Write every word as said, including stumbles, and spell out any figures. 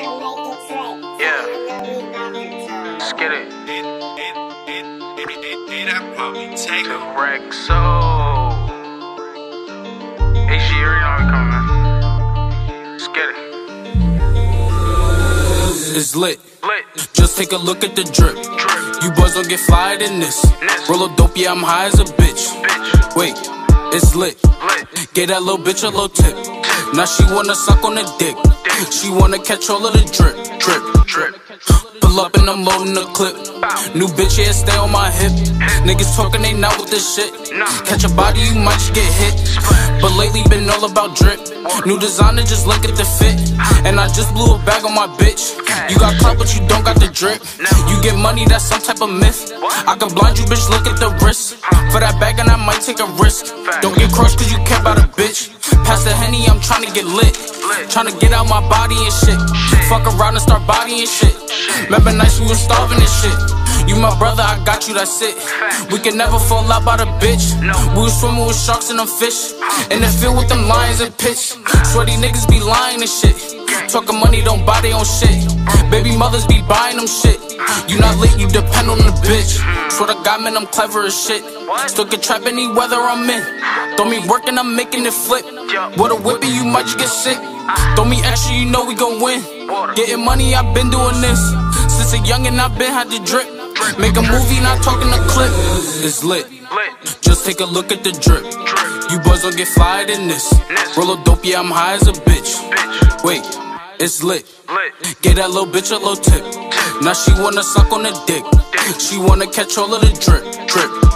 Yeah. Let's get it. The Rexo. H G, you already know we coming, man. Let's get it. It's lit. Lit. Just take a look at the drip. Drip. You boys don't get flyer than this. This. Roll a dope, yeah, I'm high as a bitch. Bitch. Wait, it's lit. Lit. Gave that little bitch a little tip. Now she wanna suck on the dick. She wanna catch all of the drip. Drip. Drip. Pull up and I'm loading the clip. New bitch, yeah, stay on my hip. Niggas talking, they not with this shit. Catch a body, you might just get hit. But lately been all about drip. New designer, just look at the fit. And I just blew a bag on my bitch. You got clout, but you don't got the drip. You get money, that's some type of myth. I can blind you, bitch, look at the wrist. For that bag and I might take a risk. Don't get crushed cause you care about a bitch. Pass the Henny, I'm tryna get lit. Tryna get out my body and shit. Fuck around and start bodying shit. Remember nights we was starving and shit. You my brother, I got you, that's it. We can never fall out by the bitch. We was swimming with sharks and them fish. In the field with them lions and pitch. Sweaty niggas be lying and shit. Talking money, don't buy their own shit. Baby mothers be buying them shit. You not lit, you depend on the bitch. Swear to God, man, I'm clever as shit. Still can trap any weather I'm in. Throw me working, I'm making it flip. With a whippy, you might just get sick. Throw me extra, you know we gon' win. Getting money, I've been doing this. Since a youngin', I've been had to drip. Make a movie, not talking a clip. It's lit. Just take a look at the drip. You boys don't get flyer than this. Roll a dope, yeah, I'm high as a bitch. Wait, it's lit. Gave that little bitch a little tip. Now she wanna suck on the dick. She wanna catch all of the drip. Drip.